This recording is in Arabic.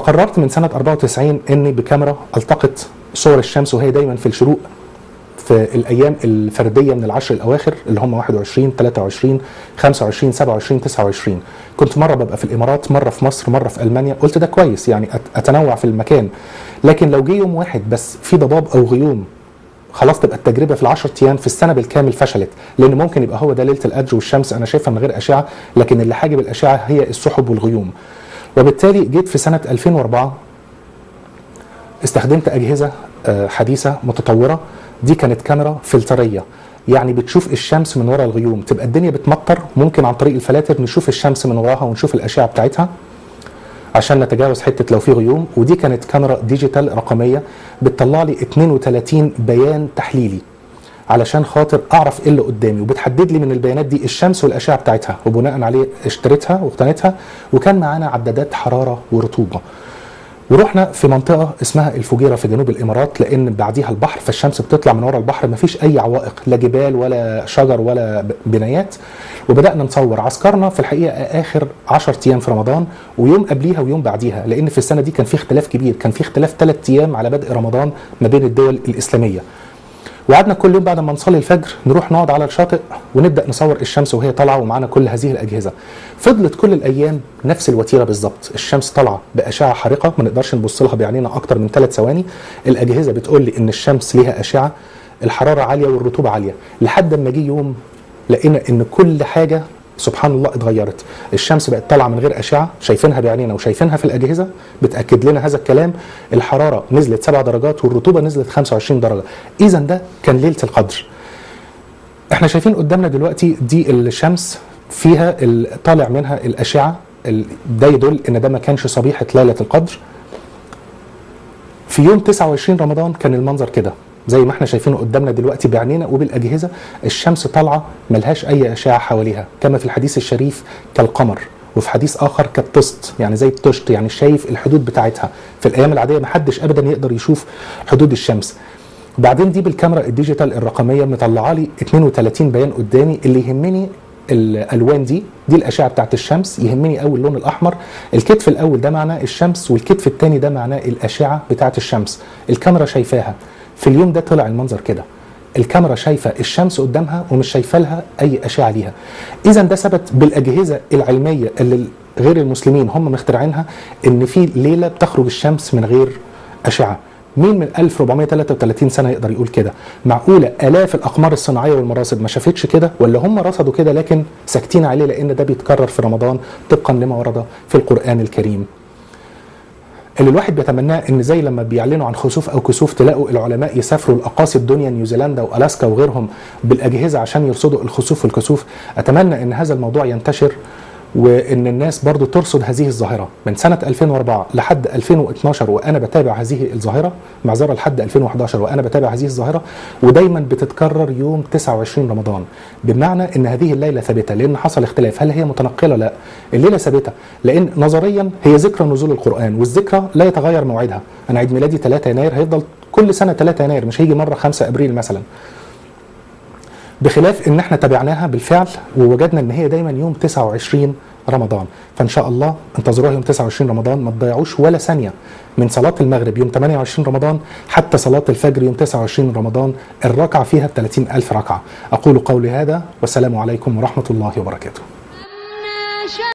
فقررت من سنه 94 اني بكاميرا التقط صور الشمس وهي دايما في الشروق في الايام الفرديه من العشر الاواخر اللي هم 21 23 25 27 29. كنت مره ببقى في الامارات، مره في مصر، مره في المانيا. قلت ده كويس يعني اتنوع في المكان، لكن لو جه يوم واحد بس في ضباب او غيوم خلاص تبقى التجربه في ال10 ايام في السنه بالكامل فشلت، لان ممكن يبقى هو ده ليله القدر والشمس انا شايفها من غير اشعه، لكن اللي حاجب الاشعه هي السحب والغيوم. وبالتالي جيت في سنه 2004 استخدمت اجهزه حديثه متطوره. دي كانت كاميرا فلتريه، يعني بتشوف الشمس من وراء الغيوم، تبقى الدنيا بتمطر ممكن عن طريق الفلاتر نشوف الشمس من وراها ونشوف الاشعه بتاعتها عشان نتجاوز حته لو في غيوم. ودي كانت كاميرا ديجيتال رقميه بتطلع لي 32 بيان تحليلي علشان خاطر اعرف ايه اللي قدامي، وبتحدد لي من البيانات دي الشمس والاشعه بتاعتها، وبناء عليه اشتريتها واقتنيتها. وكان معانا عدادات حراره ورطوبه. ورحنا في منطقه اسمها الفجيره في جنوب الامارات، لان بعديها البحر، فالشمس بتطلع من ورا البحر، مفيش اي عوائق، لا جبال ولا شجر ولا بنايات. وبدانا نصور. عسكرنا في الحقيقه اخر 10 ايام في رمضان، ويوم قبليها ويوم بعديها، لان في السنه دي كان في اختلاف كبير، كان في اختلاف 3 ايام على بدء رمضان ما بين الدول الاسلاميه. وقعدنا كل يوم بعد ما نصلي الفجر نروح نقعد على الشاطئ ونبدا نصور الشمس وهي طالعه، ومعانا كل هذه الاجهزه. فضلت كل الايام نفس الوتيره بالظبط، الشمس طالعه باشعه حارقه ما نقدرش نبص لها بعينينا اكتر من 3 ثواني. الاجهزه بتقول لي ان الشمس ليها اشعه، الحراره عاليه والرطوبه عاليه، لحد ما جه يوم لقينا ان كل حاجه سبحان الله اتغيرت. الشمس بقت طالعه من غير اشعه، شايفينها بعينينا وشايفينها في الاجهزه بتاكد لنا هذا الكلام. الحراره نزلت 7 درجات والرطوبه نزلت 25 درجه. اذا ده كان ليله القدر. احنا شايفين قدامنا دلوقتي دي الشمس فيها طالع منها الاشعه، ده يدل ان ده ما كانش صبيحه ليله القدر. في يوم 29 رمضان كان المنظر كده زي ما احنا شايفينه قدامنا دلوقتي بعينينا وبالاجهزه. الشمس طالعه ملهاش اي اشعه حواليها، كما في الحديث الشريف كالقمر، وفي حديث اخر كالطست، يعني زي الطشت، يعني شايف الحدود بتاعتها. في الايام العاديه ما حدش ابدا يقدر يشوف حدود الشمس. وبعدين دي بالكاميرا الديجيتال الرقميه مطلعه لي 32 بيان قدامي. اللي يهمني الالوان دي الاشعه بتاعت الشمس. يهمني قوي اللون الاحمر. الكتف الاول ده معناه الشمس، والكتف الثاني ده معناه الاشعه بتاعت الشمس. الكاميرا شايفاها. في اليوم ده طلع المنظر كده، الكاميرا شايفه الشمس قدامها ومش شايفه لها اي اشعه ليها. اذا ده ثبت بالاجهزه العلميه اللي غير المسلمين هم مخترعينها ان في ليله بتخرج الشمس من غير اشعه. مين من 1433 سنه يقدر يقول كده؟ معقوله الاف الاقمار الصناعيه والمراصد ما شافتش كده؟ ولا هم رصدوا كده لكن ساكتين عليه لان ده بيتكرر في رمضان طبقا لما ورد في القران الكريم؟ اللي الواحد بيتمناه ان زي لما بيعلنوا عن خسوف او كسوف تلاقوا العلماء يسافروا لاقاصي الدنيا، نيوزيلندا والاسكا وغيرهم، بالاجهزه عشان يرصدوا الخسوف والكسوف. اتمنى ان هذا الموضوع ينتشر، وان الناس برضو ترصد هذه الظاهره. من سنه 2004 لحد 2012 وانا بتابع هذه الظاهره، معذره لحد 2011 وانا بتابع هذه الظاهره، ودايما بتتكرر يوم 29 رمضان. بمعنى ان هذه الليله ثابته، لان حصل اختلاف. هل هي متنقله؟ لا، الليله ثابته، لان نظريا هي ذكرى نزول القران، والذكرى لا يتغير موعدها. انا عيد ميلادي 3 يناير هيفضل كل سنه 3 يناير، مش هيجي مره 5 ابريل مثلا. بخلاف ان احنا تابعناها بالفعل ووجدنا ان هي دايما يوم 29 رمضان. فان شاء الله انتظروها يوم 29 رمضان، ما تضيعوش ولا ثانيه من صلاه المغرب يوم 28 رمضان حتى صلاه الفجر يوم 29 رمضان. الركعه فيها ب30,000 ركعه. اقول قولي هذا والسلام عليكم ورحمه الله وبركاته.